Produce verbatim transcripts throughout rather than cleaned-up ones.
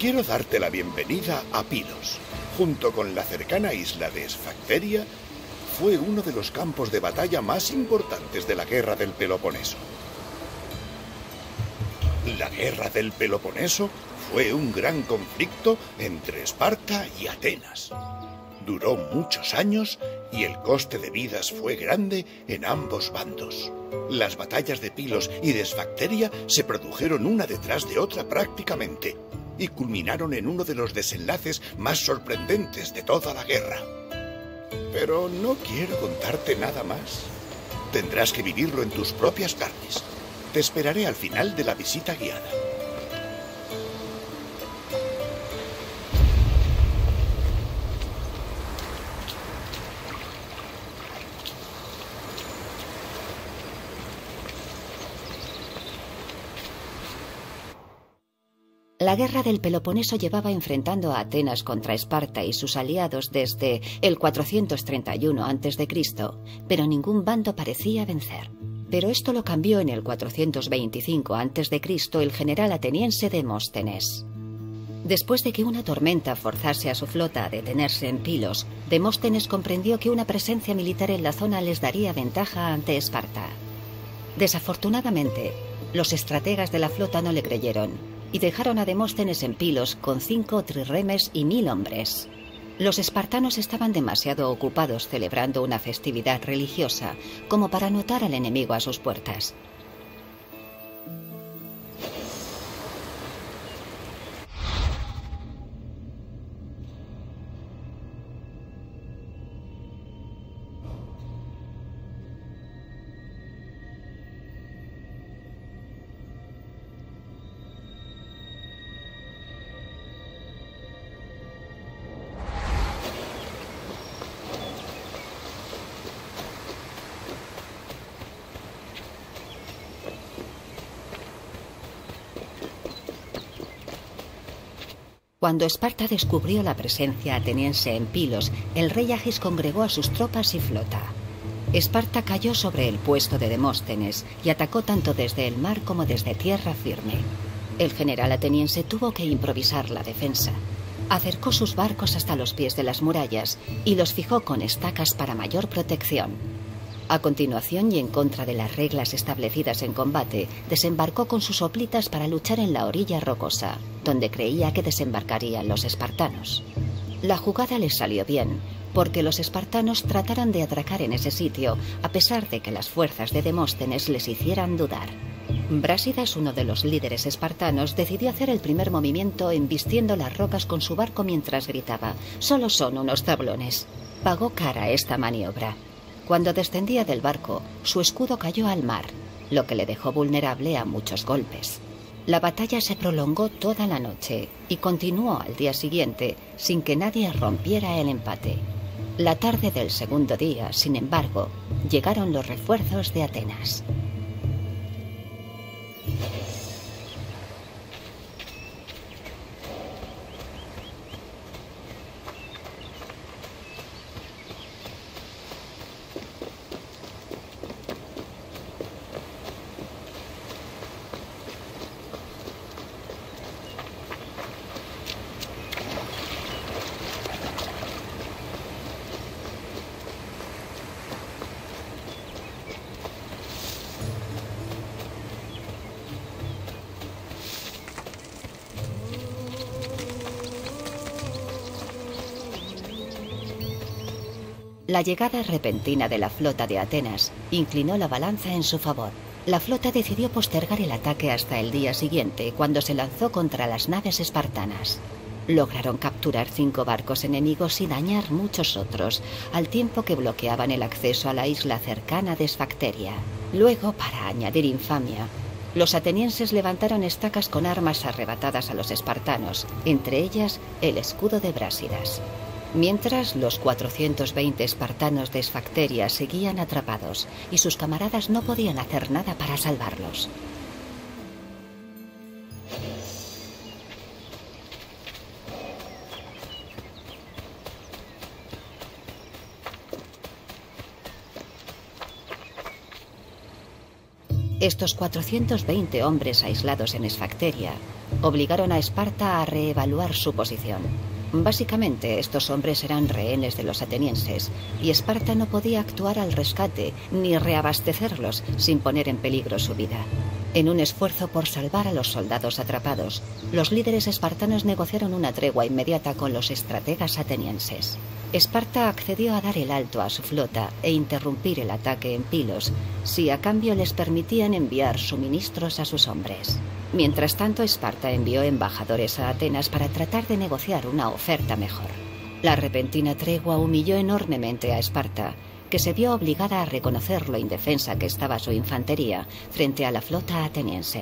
Quiero darte la bienvenida a Pilos. Junto con la cercana isla de Esfacteria, fue uno de los campos de batalla más importantes de la Guerra del Peloponeso. La Guerra del Peloponeso fue un gran conflicto entre Esparta y Atenas. Duró muchos años y el coste de vidas fue grande en ambos bandos. Las batallas de Pilos y de Esfacteria se produjeron una detrás de otra prácticamente y culminaron en uno de los desenlaces más sorprendentes de toda la guerra. Pero no quiero contarte nada más. Tendrás que vivirlo en tus propias carnes. Te esperaré al final de la visita guiada. La guerra del Peloponeso llevaba enfrentando a Atenas contra Esparta y sus aliados desde el cuatrocientos treinta y uno antes de Cristo, pero ningún bando parecía vencer. Pero esto lo cambió en el cuatrocientos veinticinco antes de Cristo el general ateniense Demóstenes. Después de que una tormenta forzase a su flota a detenerse en Pilos, Demóstenes comprendió que una presencia militar en la zona les daría ventaja ante Esparta. Desafortunadamente, los estrategas de la flota no le creyeron y dejaron a Demóstenes en Pilos con cinco trirremes y mil hombres. Los espartanos estaban demasiado ocupados celebrando una festividad religiosa como para notar al enemigo a sus puertas. Cuando Esparta descubrió la presencia ateniense en Pilos, el rey Agis congregó a sus tropas y flota. Esparta cayó sobre el puesto de Demóstenes y atacó tanto desde el mar como desde tierra firme. El general ateniense tuvo que improvisar la defensa. Acercó sus barcos hasta los pies de las murallas y los fijó con estacas para mayor protección. A continuación, y en contra de las reglas establecidas en combate, desembarcó con sus hoplitas para luchar en la orilla rocosa, donde creía que desembarcarían los espartanos. La jugada les salió bien, porque los espartanos trataron de atracar en ese sitio, a pesar de que las fuerzas de Demóstenes les hicieran dudar. Brásidas, uno de los líderes espartanos, decidió hacer el primer movimiento embistiendo las rocas con su barco mientras gritaba: «Solo son unos tablones». Pagó cara esta maniobra. Cuando descendía del barco, su escudo cayó al mar, lo que le dejó vulnerable a muchos golpes. La batalla se prolongó toda la noche y continuó al día siguiente sin que nadie rompiera el empate. La tarde del segundo día, sin embargo, llegaron los refuerzos de Atenas. La llegada repentina de la flota de Atenas inclinó la balanza en su favor. La flota decidió postergar el ataque hasta el día siguiente, cuando se lanzó contra las naves espartanas. Lograron capturar cinco barcos enemigos y dañar muchos otros, al tiempo que bloqueaban el acceso a la isla cercana de Esfacteria. Luego, para añadir infamia, los atenienses levantaron estacas con armas arrebatadas a los espartanos, entre ellas el escudo de Brásidas. Mientras, los cuatrocientos veinte espartanos de Esfacteria seguían atrapados y sus camaradas no podían hacer nada para salvarlos. Estos cuatrocientos veinte hombres aislados en Esfacteria obligaron a Esparta a reevaluar su posición. Básicamente, estos hombres eran rehenes de los atenienses, y Esparta no podía actuar al rescate ni reabastecerlos sin poner en peligro su vida. En un esfuerzo por salvar a los soldados atrapados, los líderes espartanos negociaron una tregua inmediata con los estrategas atenienses. Esparta accedió a dar el alto a su flota e interrumpir el ataque en Pilos, si a cambio les permitían enviar suministros a sus hombres. Mientras tanto, Esparta envió embajadores a Atenas para tratar de negociar una oferta mejor. La repentina tregua humilló enormemente a Esparta, que se vio obligada a reconocer lo indefensa que estaba su infantería frente a la flota ateniense.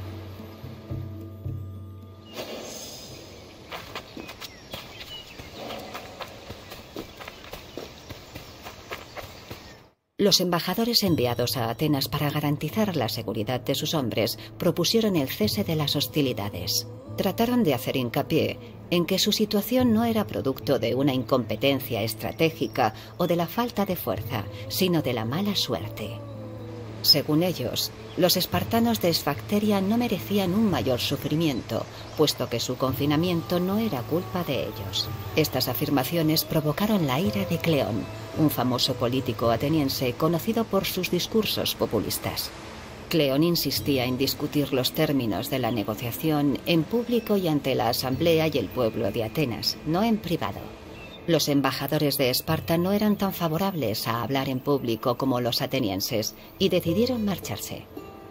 Los embajadores enviados a Atenas para garantizar la seguridad de sus hombres propusieron el cese de las hostilidades. Trataron de hacer hincapié en que su situación no era producto de una incompetencia estratégica o de la falta de fuerza, sino de la mala suerte. Según ellos, los espartanos de Esfacteria no merecían un mayor sufrimiento, puesto que su confinamiento no era culpa de ellos. Estas afirmaciones provocaron la ira de Cleón, un famoso político ateniense conocido por sus discursos populistas. Cleón insistía en discutir los términos de la negociación en público y ante la asamblea y el pueblo de Atenas, no en privado. Los embajadores de Esparta no eran tan favorables a hablar en público como los atenienses y decidieron marcharse.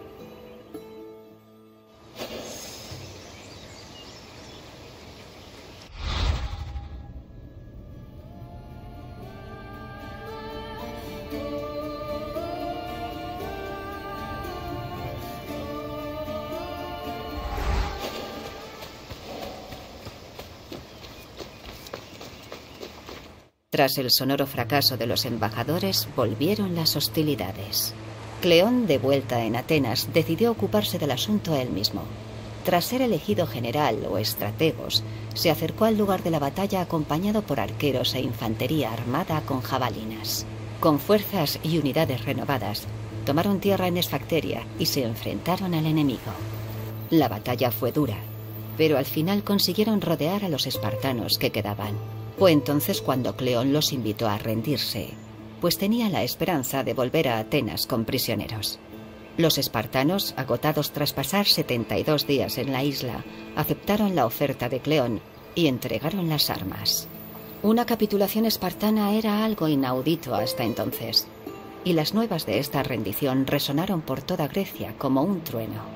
Tras el sonoro fracaso de los embajadores, volvieron las hostilidades. Cleón, de vuelta en Atenas, decidió ocuparse del asunto él mismo. Tras ser elegido general o estrategos, se acercó al lugar de la batalla acompañado por arqueros e infantería armada con jabalinas. Con fuerzas y unidades renovadas, tomaron tierra en Esfacteria y se enfrentaron al enemigo. La batalla fue dura, pero al final consiguieron rodear a los espartanos que quedaban. Fue entonces cuando Cleón los invitó a rendirse, pues tenía la esperanza de volver a Atenas con prisioneros. Los espartanos, agotados tras pasar setenta y dos días en la isla, aceptaron la oferta de Cleón y entregaron las armas. Una capitulación espartana era algo inaudito hasta entonces, y las nuevas de esta rendición resonaron por toda Grecia como un trueno.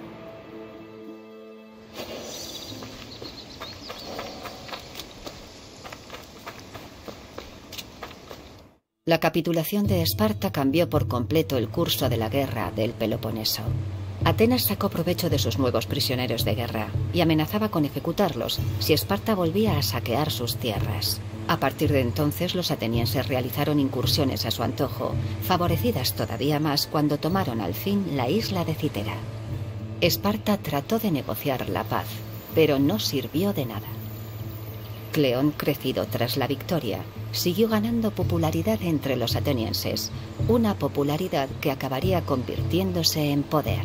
La capitulación de Esparta cambió por completo el curso de la guerra del Peloponeso. Atenas sacó provecho de sus nuevos prisioneros de guerra y amenazaba con ejecutarlos si Esparta volvía a saquear sus tierras. A partir de entonces, los atenienses realizaron incursiones a su antojo, favorecidas todavía más cuando tomaron al fin la isla de Citera. Esparta trató de negociar la paz, pero no sirvió de nada. Cleón, crecido tras la victoria, siguió ganando popularidad entre los atenienses, una popularidad que acabaría convirtiéndose en poder.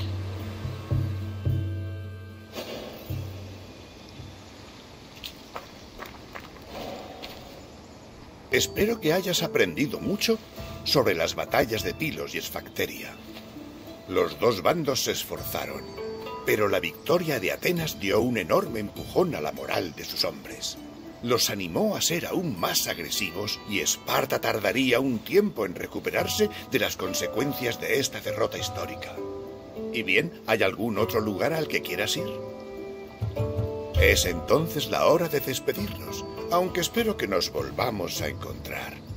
Espero que hayas aprendido mucho sobre las batallas de Pilos y Esfacteria. Los dos bandos se esforzaron, pero la victoria de Atenas dio un enorme empujón a la moral de sus hombres. Los animó a ser aún más agresivos y Esparta tardaría un tiempo en recuperarse de las consecuencias de esta derrota histórica. ¿Y bien, hay algún otro lugar al que quieras ir? Es entonces la hora de despedirnos, aunque espero que nos volvamos a encontrar.